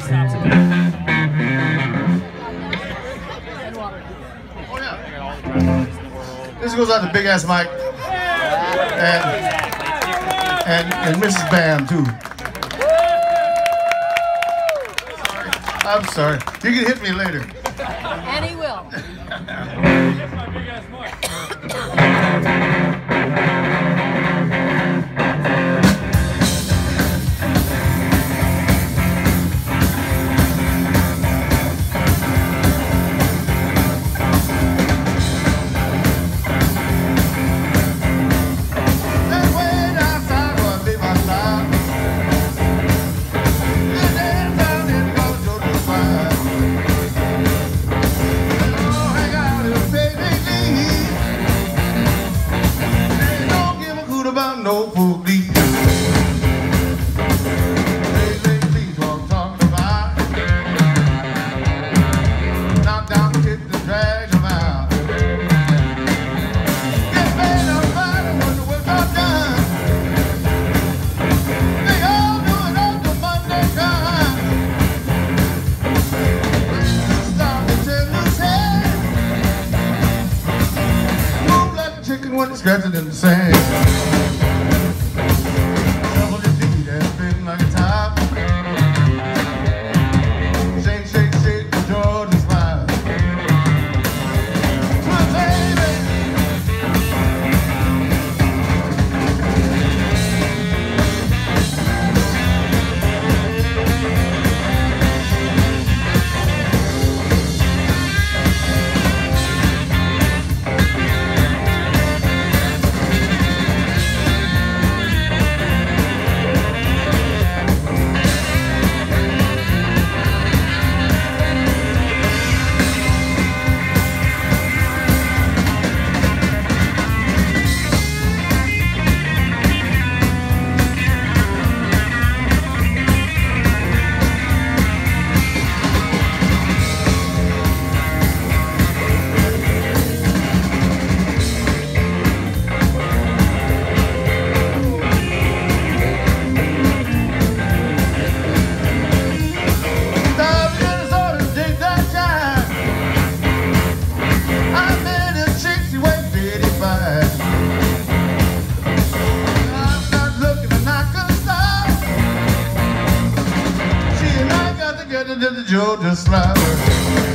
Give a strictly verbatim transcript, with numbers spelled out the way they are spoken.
stops at Oh yeah. This goes out to Big Ass Mike and and, and Missus Bam too. I'm sorry. You can hit me later. And he will. No food leave. Please what I'm talking about. Knock down the kids and drag them out. Get paid on Friday when the work's all done. They all do it on the Monday time. Stop the children's head. Move like a chicken when it's scratching in the sand. Like a top. Shake, shake, shake the Georgia smile. Sweet baby. Into the Georgia slider.